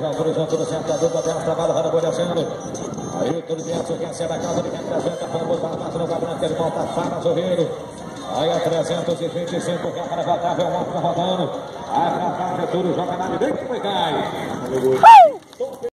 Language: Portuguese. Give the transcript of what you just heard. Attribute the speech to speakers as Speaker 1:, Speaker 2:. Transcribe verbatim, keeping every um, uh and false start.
Speaker 1: autorizou tudo certo, a dupla dela, trabalho, roda, boa descendo. Aí o tudo dentro, quem sai da casa, ele representa, para botar a massa no quadrante, ele volta a Fara Sorreiro. Aí a trezentos e vinte e cinco, que é para votar, é o outro rodando. A Fara Getúlio joga na direita e foi cai.